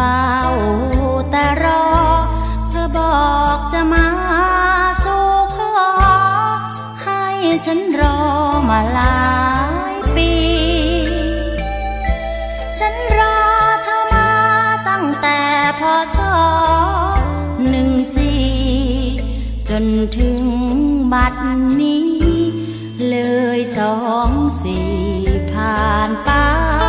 ฝ้าแต่รอเธอบอกจะมาสู่ขอให้ฉันรอมาหลายปีฉันรอเธอมาตั้งแต่พ.ศ. 14จนถึงบัดนี้เลย24ผ่านไป